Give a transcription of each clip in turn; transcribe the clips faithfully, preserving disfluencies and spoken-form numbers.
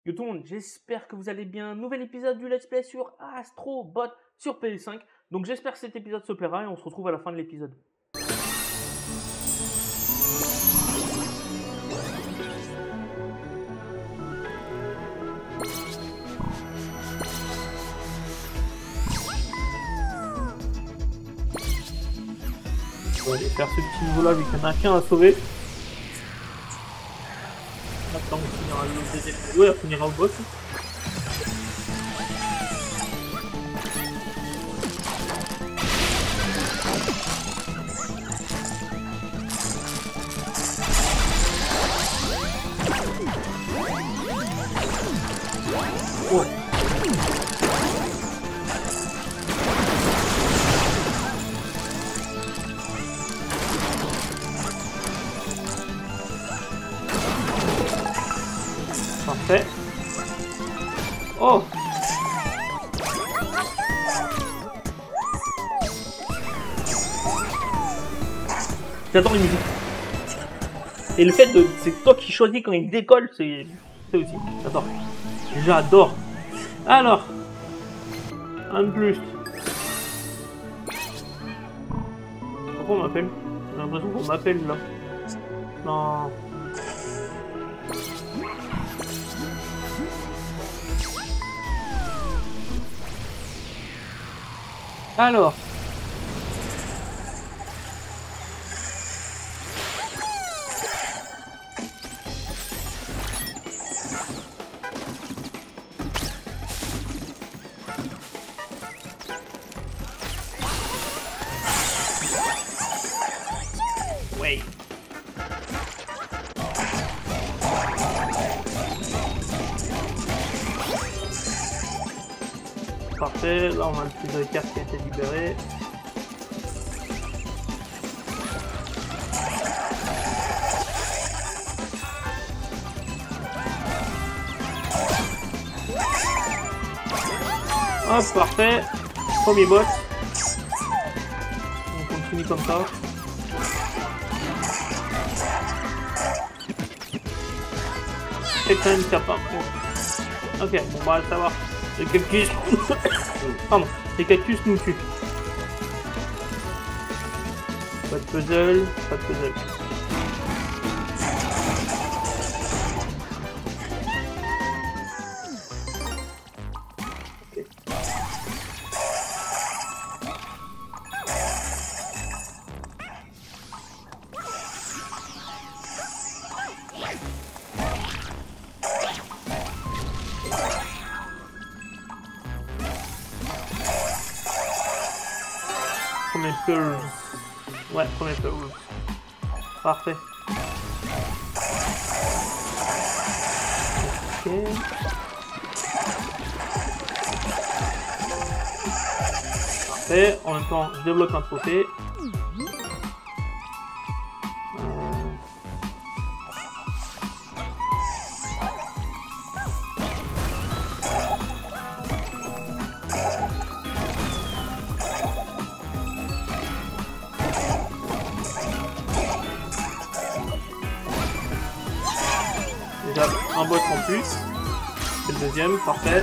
Yo tout le monde, j'espère que vous allez bien. Nouvel épisode du Let's Play sur Astro Bot sur P S cinq. Donc j'espère que cet épisode se plaira et on se retrouve à la fin de l'épisode. On va aller faire ce petit niveau là vu qu'il y en a qu'un à sauver. Attends, on finira le deuxième niveau et on finira au boss. Oh. Parfait. Oh. J'adore les musiques. Et le fait de... c'est toi qui choisis quand il décolle, c'est... c'est aussi. J'adore. J'adore. Alors. Un de plus. Pourquoi on m'appelle? J'ai l'impression qu'on m'appelle là. Non. Alors. Ouais. Parfait, là on a le petit de carte qui a été libéré. Hop, parfait. Premier boss. On continue comme ça. Et quand même capable. Ok, bon bah ça va. Les cactus. Pardon, les cactus nous tuent. Pas de puzzle, pas de puzzle. Okay. Premier puzzle. Ouais, premier puzzle. Parfait. Ok. Parfait. En même temps, je débloque un trophée. Déjà un boss en plus, c'est le deuxième, parfait.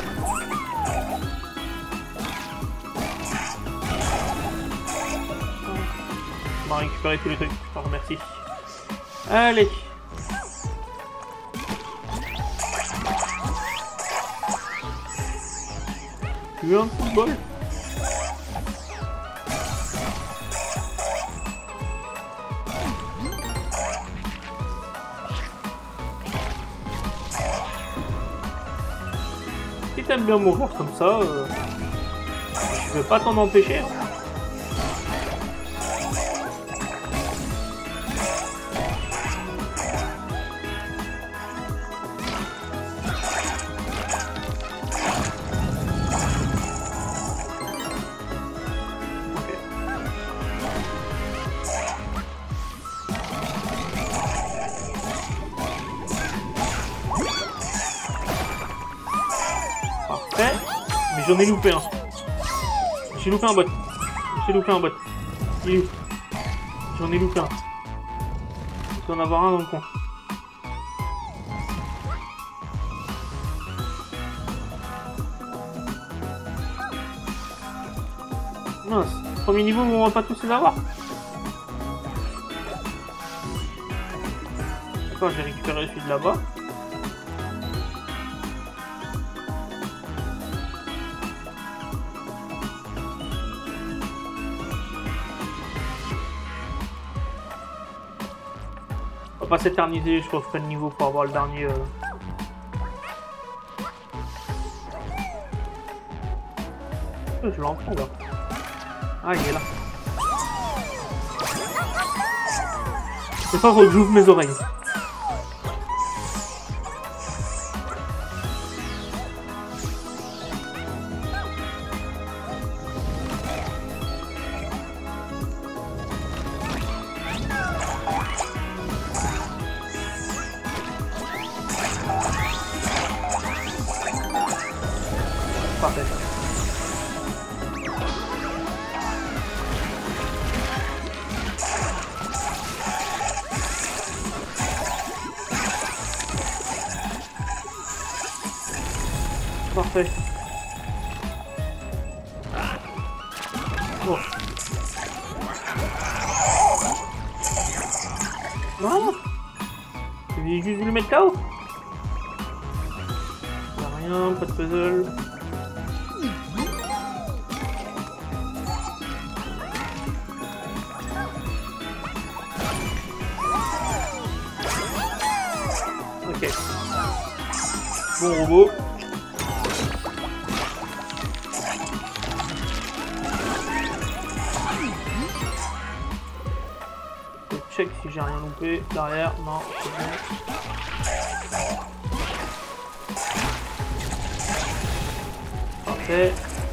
On va récupérer tous les trucs, je te remercie. Allez. Tu veux un football? Si t'aimes bien mourir comme ça, euh, je vais pas t'en empêcher. Hein. Okay. Parfait. Mais j'en ai loupé un. J'ai loupé un bot. J'ai loupé un bot. Il est où? J'en ai loupé un. Il doit en avoir un dans le coin. Mince, premier niveau, on va pas tous les avoir. D'accord, j'ai récupéré celui de là-bas. On va pas s'éterniser, je referai le niveau pour avoir le dernier. Euh... Je l'entends là. Ah, il est là. C'est pas que j'ouvre mes oreilles. Parfait. Parfait. Bon. Voilà. J'ai juste voulu mettre K O. Y'a rien, pas de puzzle. Ok. Bon robot. Check si j'ai rien loupé. Derrière, non, c'est bon. Parfait.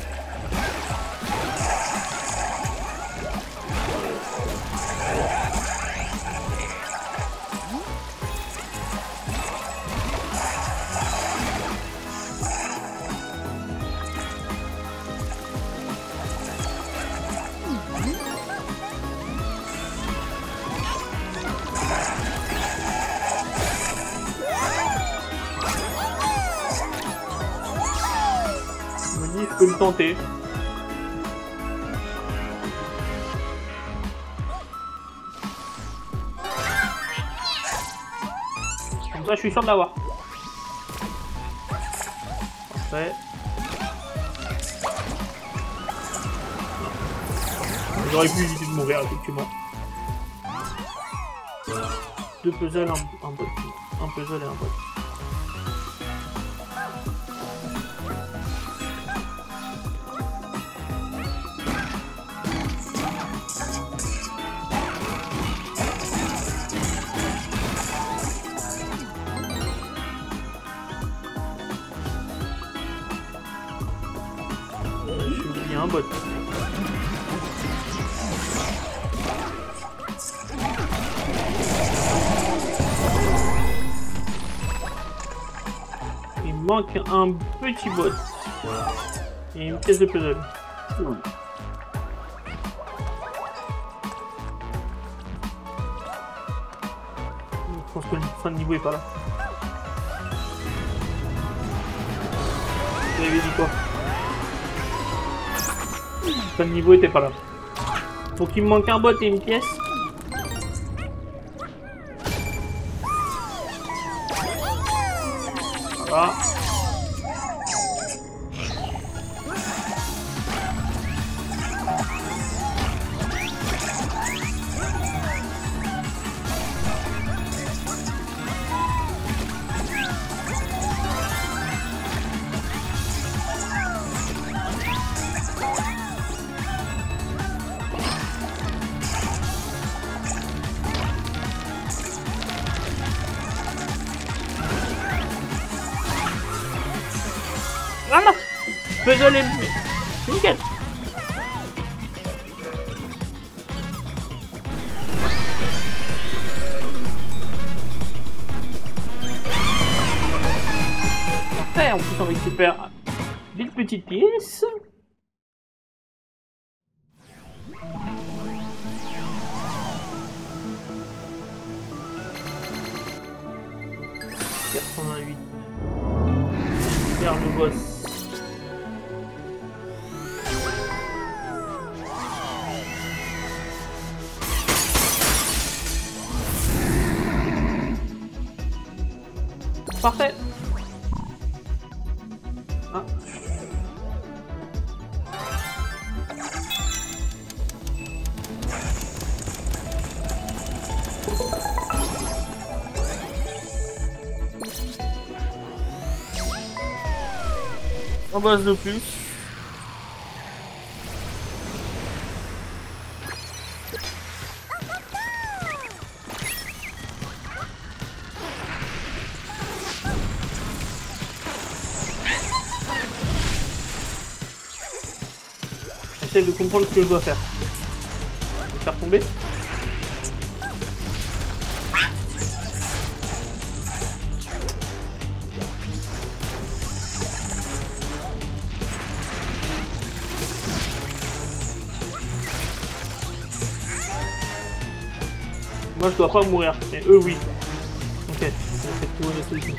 Je peux le tenter. Comme ça, je suis sûr de l'avoir. Parfait. J'aurais pu éviter de mourir, effectivement. Deux puzzles, un, un bot. Un puzzle et un bot. Un bot. Il manque un petit bot et une pièce de puzzle. Mmh. Je pense que le fin de niveau est pas là. Vous avez dit quoi? Le niveau était pas là. Donc il me manque un bot et une pièce. Voilà. Voilà. Puzzle est... C'est nickel. Parfait, en plus on récupère des petites pièces. quatre-vingt-huit. Faire le boss. Parfait. Ah. En base de plus. J'essaie de comprendre ce que je dois faire. Je vais faire tomber. Moi je dois pas mourir, mais eux oui. Ok, on va faire trouver la solution.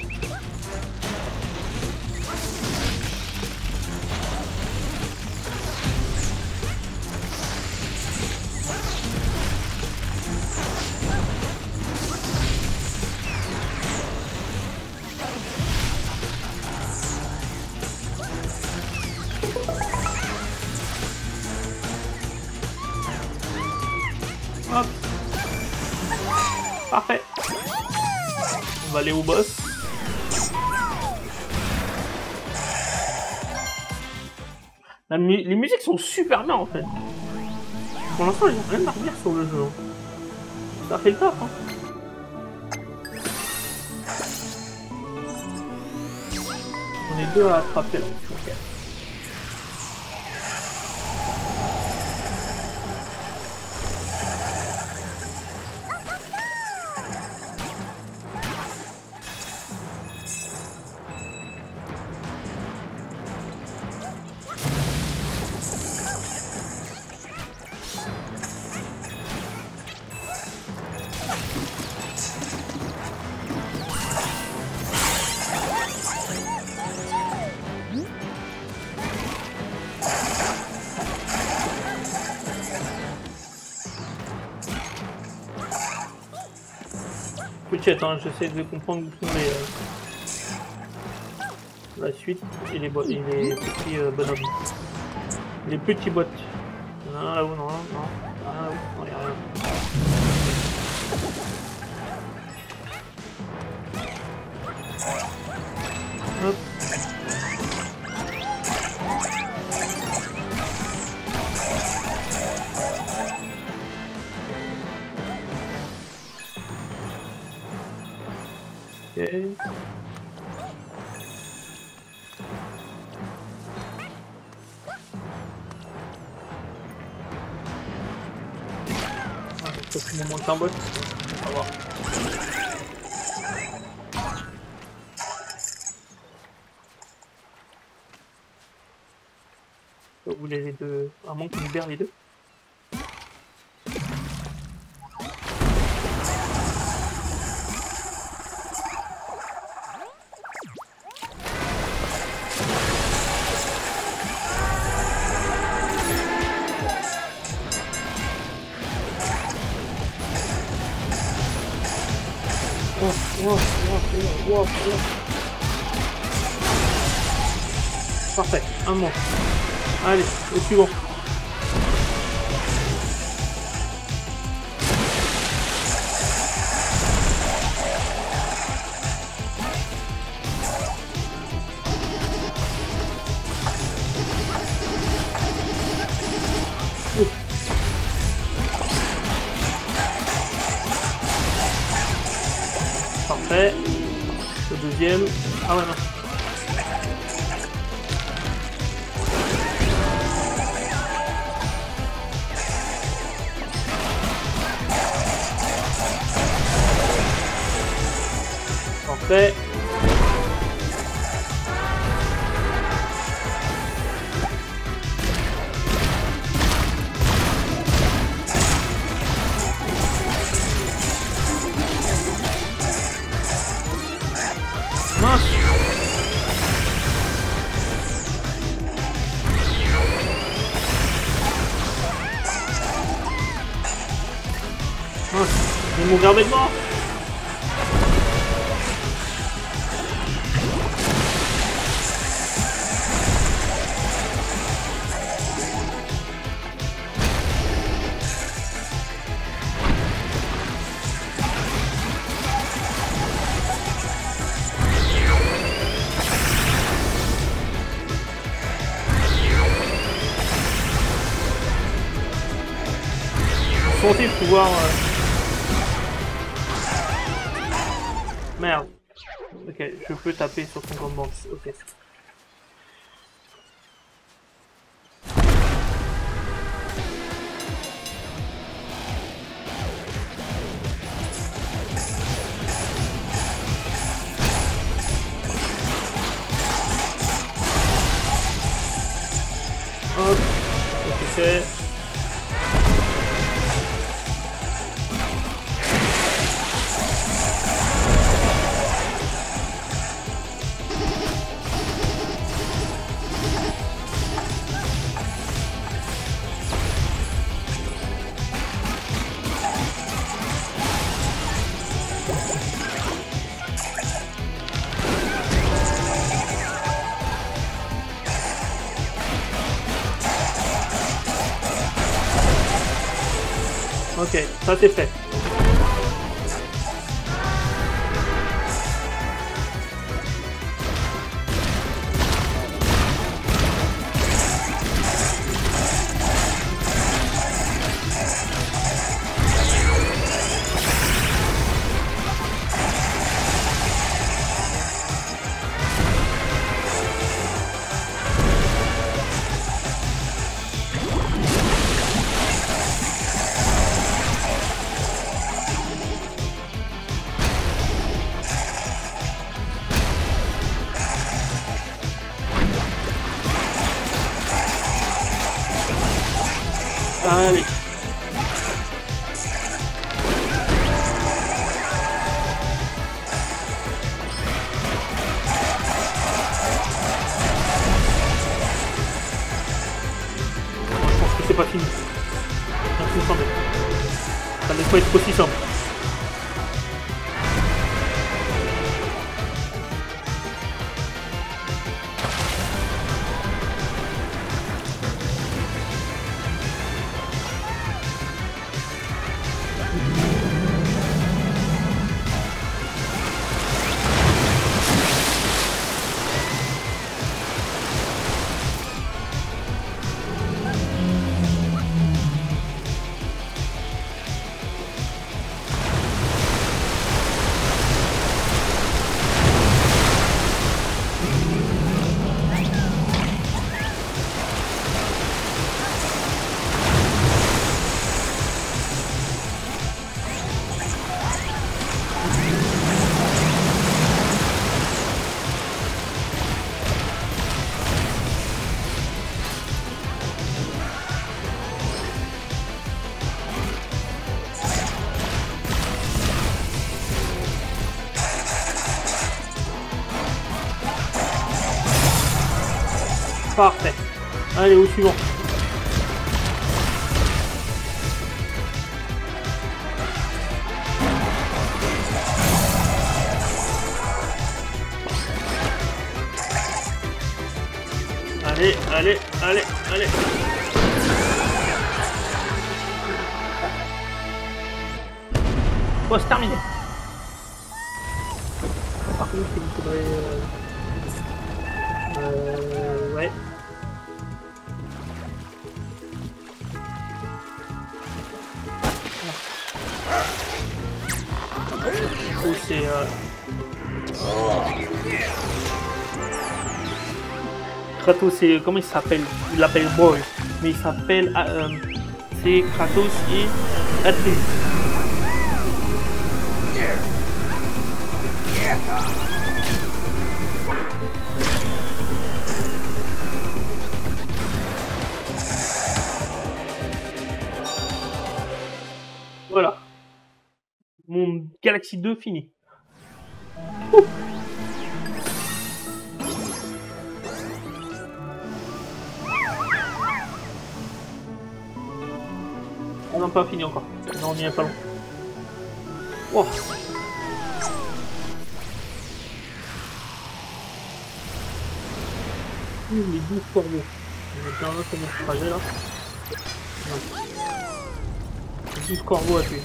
Hop. Parfait. On va aller au boss. La mu les musiques sont super bien en fait. Pour l'instant, ils n'ont rien à redire sur le jeu. Ça fait le taf. Hein. On est deux à attraper là. Okay. Hein, j'essaie de comprendre où sont les, euh, la suite et les, et les petits euh, bonhommes. Les petits bots. Il y en a un là-haut, non, non, non, là-haut, non, il n'y a rien. Hop. Okay. Ah, faut que je me monte un bot. On va voir. Vous voulez les deux. À moins qu'on libère les deux. Wow, wow, wow, wow. Parfait, un mort. Allez, le suivant. Parfait. Le deuxième. Ah ouais, non. Parfait. Ils vont mourir avec moi. censé pouvoir... Euh... Merde. Ok, je peux taper sur son compte banque. Ok. Hop, ok, c'est... Ok, ça c'est fait. Allez. Je pense que c'est pas fini. Ça me semble. Ça ne peut pas être aussi simple. Parfait. Allez, au suivant. Allez, allez, allez, allez. Bon, c'est terminé. Par contre, il faudrait... Euh... Euh... Ouais. Oh, c'est... Euh... Kratos, c'est... Comment il s'appelle? Il l'appelle Boy. Mais il s'appelle... Euh... C'est Kratos et Atreus. Voilà. Mon Galaxy deux fini. Ouh. On n'a pas fini encore. Non, on n'y est pas long. Oh. Les douze corbeaux. On va faire un autre trajet là. douze corbeaux à tuer.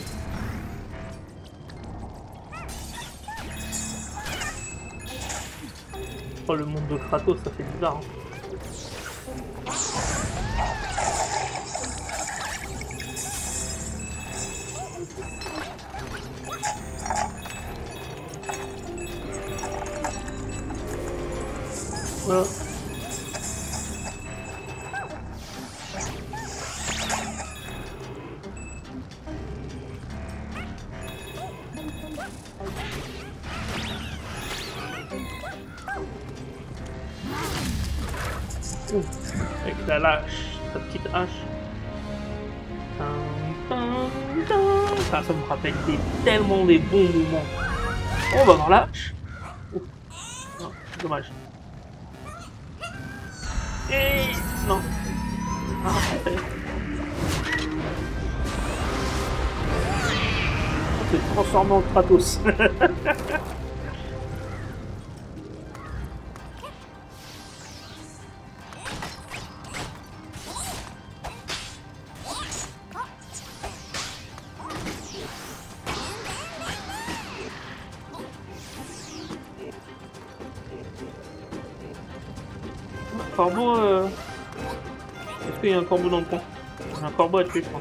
Oh, le monde de Kratos, ça fait bizarre. Hein. Voilà. Ouh, avec la lâche, sa petite hache. Ça, ça me rappelle des, tellement des bons moments. On va dans la hache. Ouh. Non, dommage. Et non. Ah, c'est On s'est transformé en Kratos. Corbeau, euh... est-ce qu'il y a un corbeau dans le coin? Il y a un corbeau à tuer, je crois.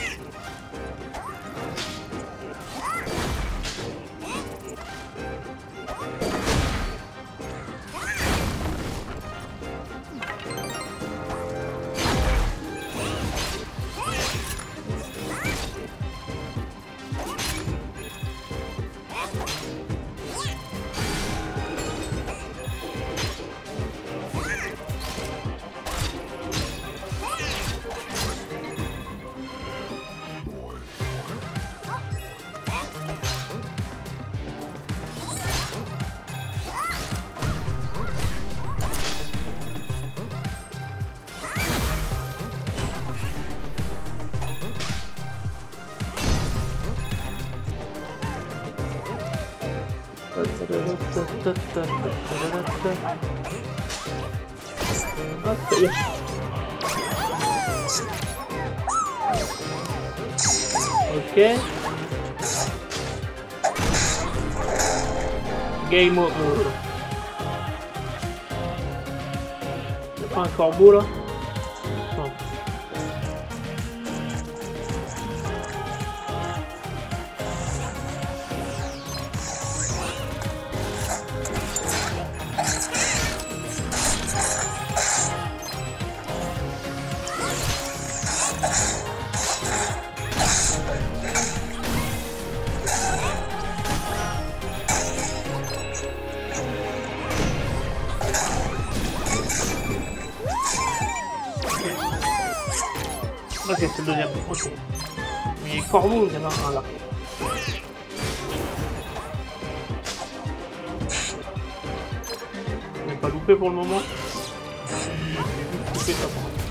Ah, ça y est. Ok. Game over. Y'a pas un corbeau là? Non. Ok, c'est le deuxième. Ok. Mais corbeau, il y en a un là. On n'est pas loupé pour le moment. Loupé ça pour moi.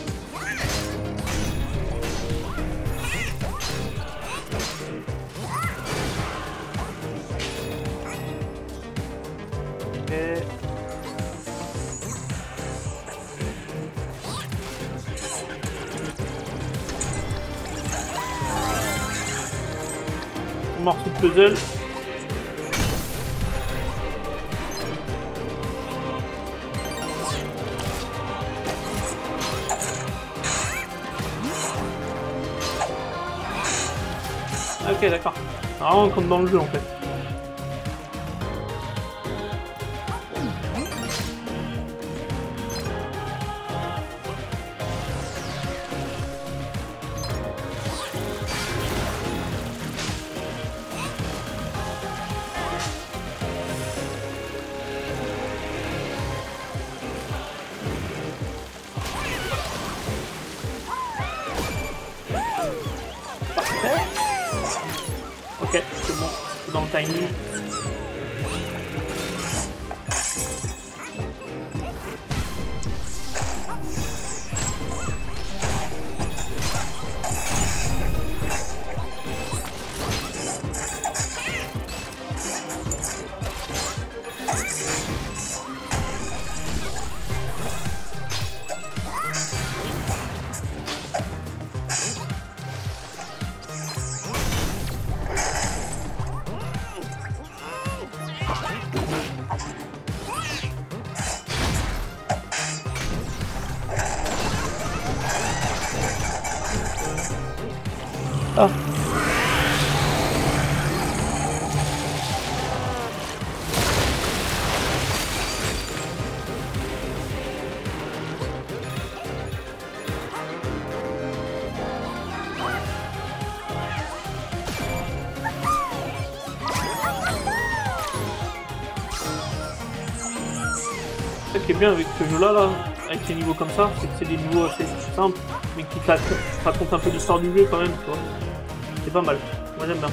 Ok. Morceau de puzzle. Ok, d'accord. Vraiment comme dans le jeu en fait. Ok, c'est bon, c'est dans le timing. Ah. qui est bien avec ce jeu-là, là, avec ces niveaux comme ça, c'est que c'est des niveaux assez simples, mais qui racontent un peu l'histoire du jeu quand même, tu vois. C'est pas mal. Moi j'aime bien.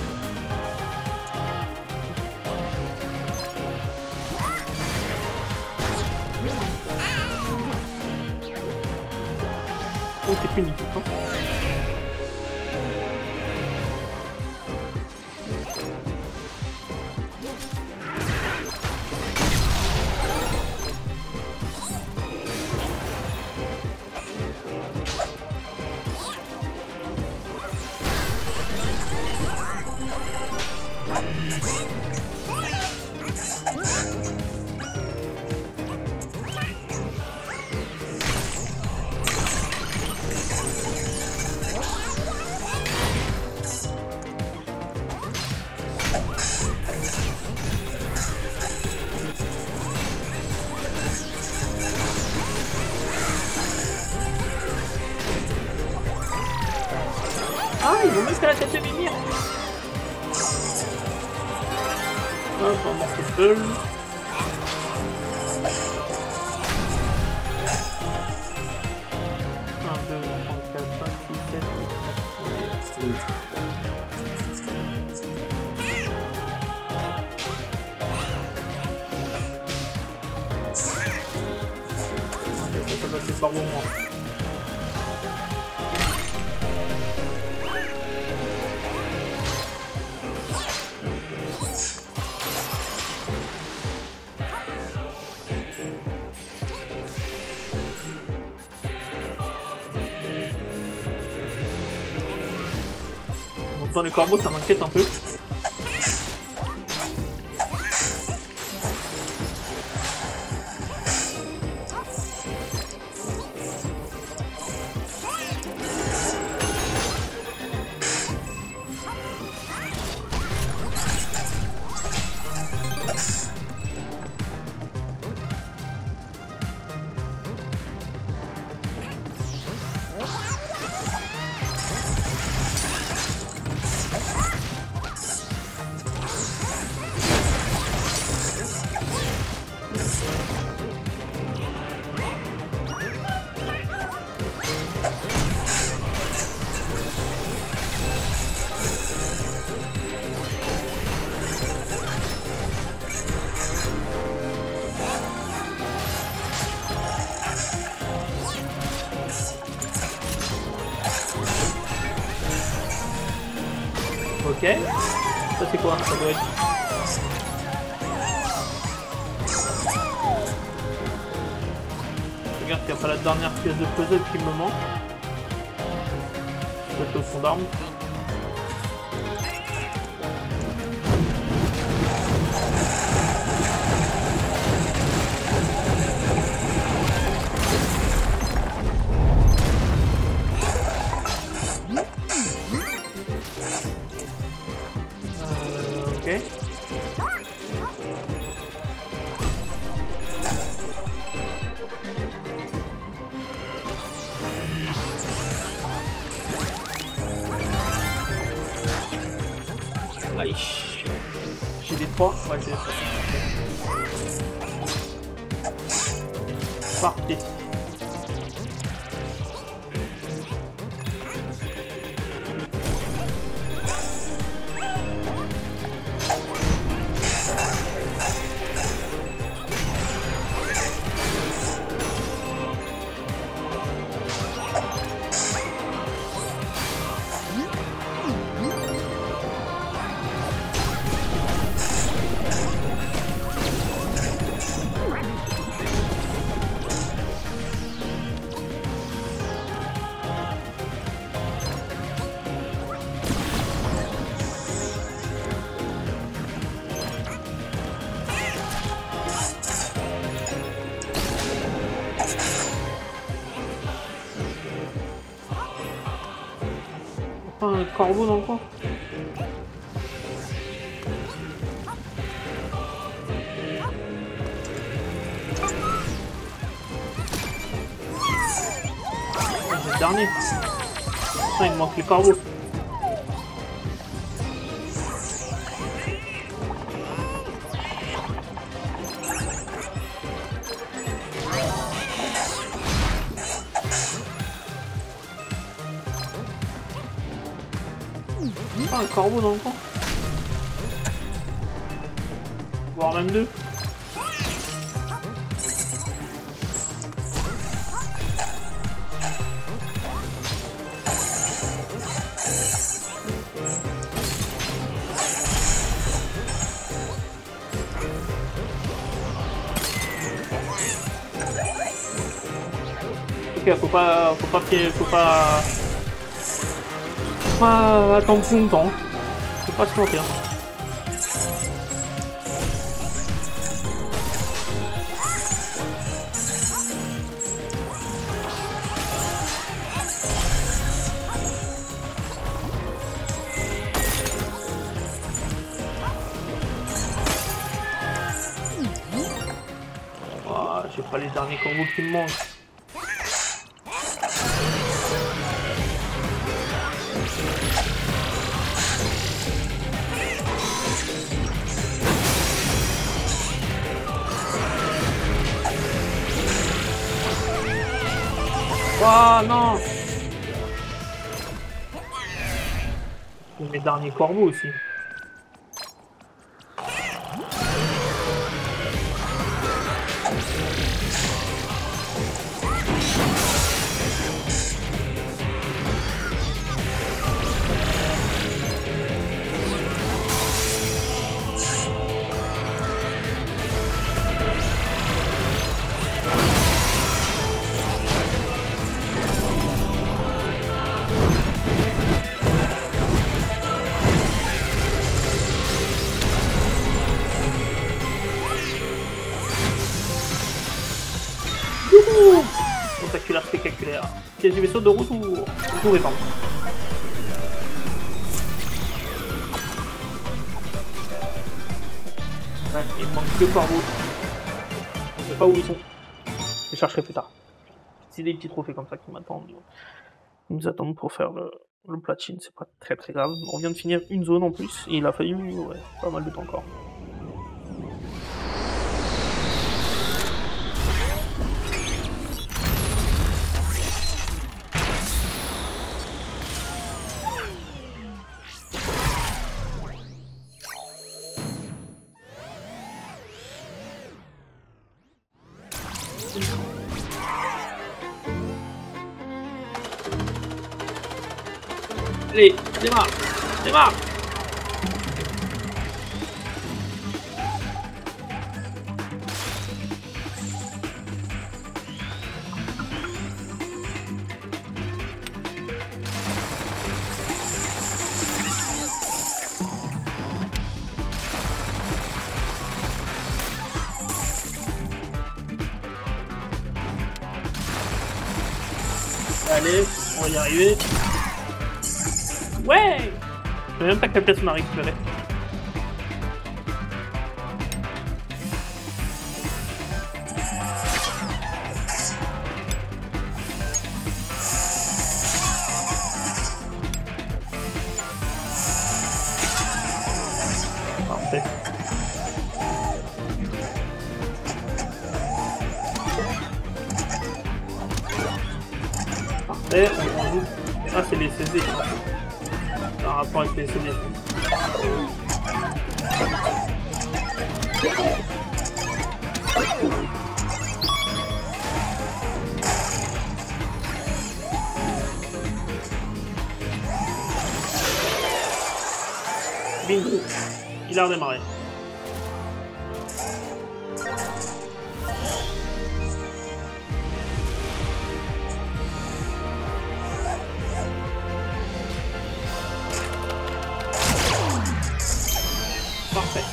Oh, c'est fini. Hein. Ah, ils vont mettre la tête de Mimir. Hop, on monte tout seul. un, deux, trois, quatre, cinq, six, sept, huit. Ça va passer par moment. Dans les corbeaux, ça m'inquiète un peu. Ok. Ça c'est quoi? Ça doit être... Regarde qu'il n'y a pas la dernière pièce de puzzle qui me manque. Peut-être au fond d'armes. J'ai des trois, ouais j'ai des trois. Parfait. Un corbeau dans le coin. C'est le dernier. Putain, il me manque les corbeaux. pas un corbeau dans le coin? Voire même deux. Ok, faut pas, faut pas, faut pas, faut pas attendre plus longtemps. Faut pas se planter. Hein. Oh, j'ai pas les derniers combos qui me manquent. Oh non! C'est mes derniers corbeaux aussi. Spectaculaire, spectaculaire. Pièce du vaisseau de retour. Retour et pardon. Ouais, il me manque deux corbeaux. Je sais pas où ils sont. Je les chercherai plus tard. C'est des petits trophées comme ça qui m'attendent. Ils nous attendent pour faire le, le platine, c'est pas très très grave. On vient de finir une zone en plus et il a fallu ouais, pas mal de temps encore. Allez, démarre, démarre. Allez, on va y arriver. Ouais! Je sais même pas quelle place on a récupéré. Parfait. Parfait, on joue. Ah, c'est les C D. Un rapport avec les C D. Bingo. Il a redémarré. Parfait.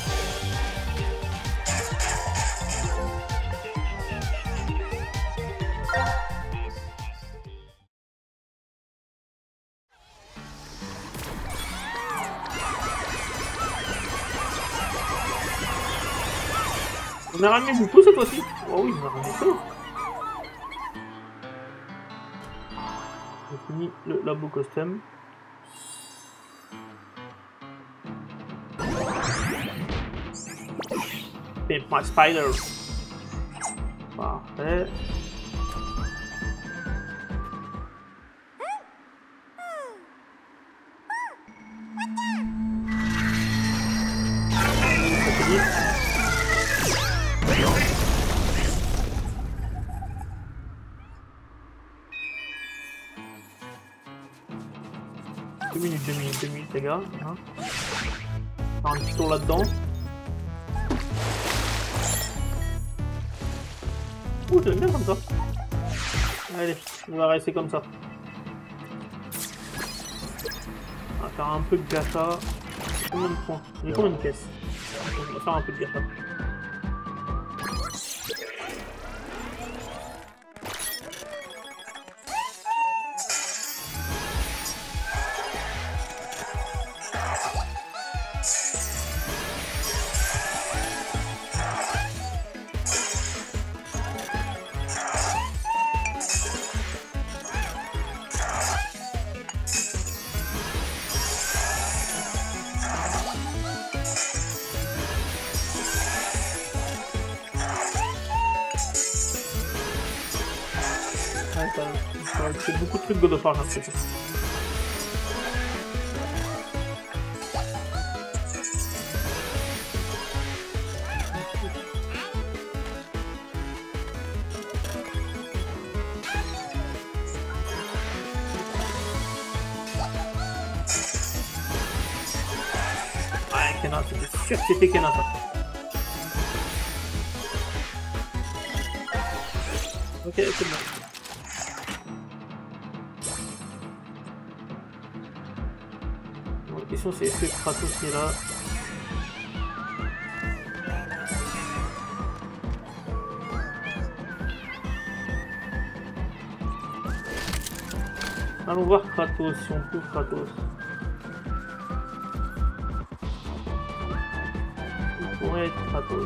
On a ramené beaucoup cette fois-ci. Oh oui, on a ramené tout. J'ai fini le labo custom. Pimp my spider. Parfait. deux minutes, deux minutes, deux minutes, les gars. Hein. Faire un petit tour là-dedans. Ouh, j'aime bien comme ça. Allez, on va rester comme ça. On va faire un peu de gacha. Combien de points? J'ai combien de pièces? On va faire un peu de gacha. C'est beaucoup de trucs God of War, j'ai l'impression. Ouais, Kena, c'était sûr que c'était Kena ça. Ok, c'est bon. La question c'est est-ce que Kratos est là? Allons voir Kratos, si on trouve Kratos. Il pourrait être Kratos.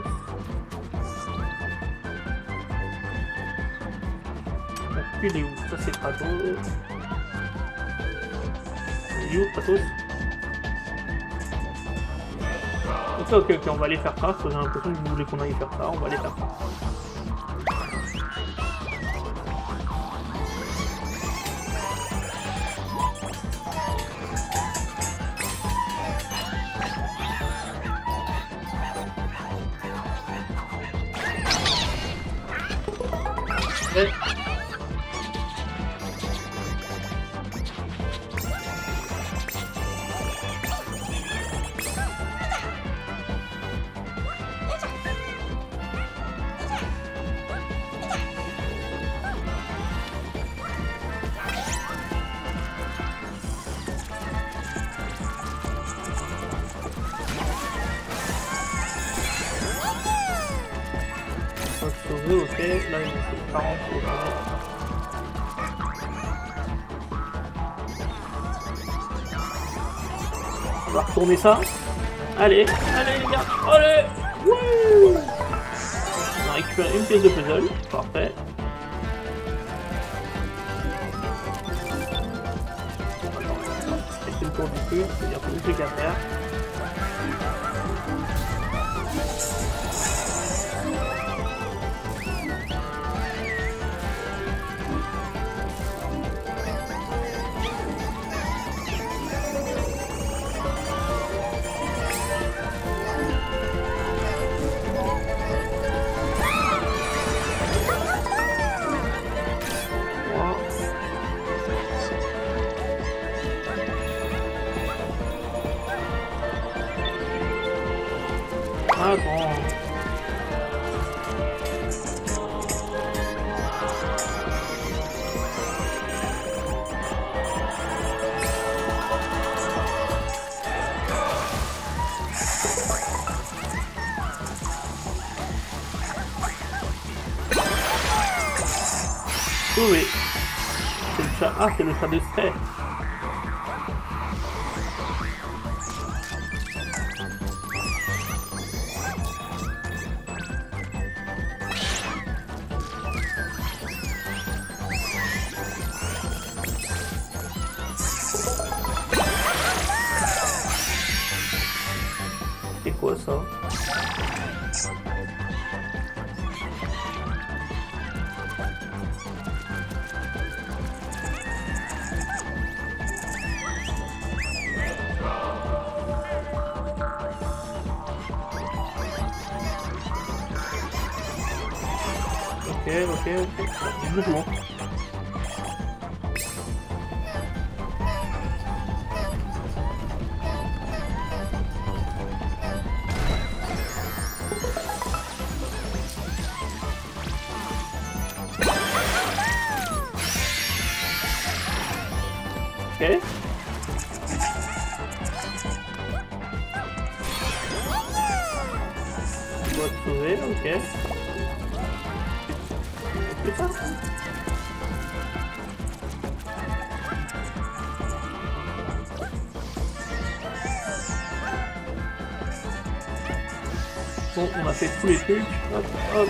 Puis il est où? Ça c'est Kratos. Il est où Kratos? Ok, ok, ok, on va aller faire ça. J'ai l'impression que vous voulez qu'on aille faire ça. On va aller faire ça. Ouais. Sauver, ok, là il me fait quarante pour on va retourner ça. Allez, allez les gars, allez. Wouh. On a récupéré une pièce de puzzle, parfait. C'est le tour du truc, c'est-à-dire tout le truc à faire. Ah bon. Oh oui. C'est le chat. Ah, c'est le chat de Stray. C'est quoi ça? Ok, ok, ok. C'est beaucoup. Ok. On doit te sauver, ok. C'est ça. Bon, on a fait tous les trucs. Hop, hop.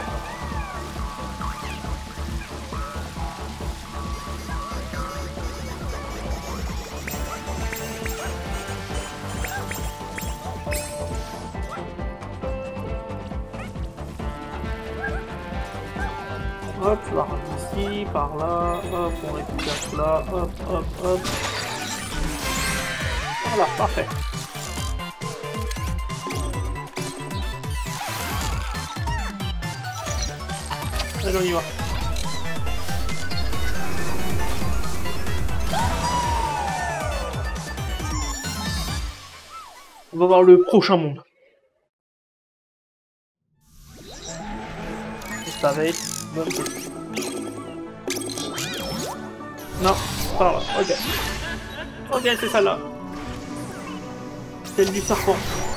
Hop, je la rame ici, par là, hop, on récupère cela, hop, hop, hop. Voilà, parfait. Allez, on y va. On va voir le prochain monde. Ça va être bonne question. Non, par là, ok. Ok, c'est celle-là. Celle du serpent.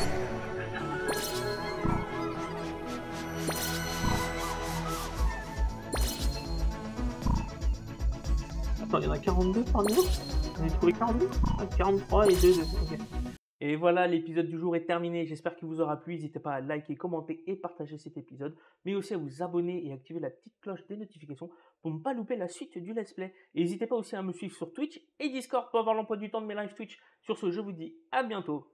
Attends, il y en a quarante-deux parmi nous. On a trouvé quarante-deux ah, quarante-trois et deux, deux. Ok. Et voilà, l'épisode du jour est terminé. J'espère qu'il vous aura plu. N'hésitez pas à liker, commenter et partager cet épisode, mais aussi à vous abonner et activer la petite cloche des notifications pour ne pas louper la suite du let's play. Et n'hésitez pas aussi à me suivre sur Twitch et Discord pour avoir l'emploi du temps de mes lives Twitch. Sur ce, je vous dis à bientôt.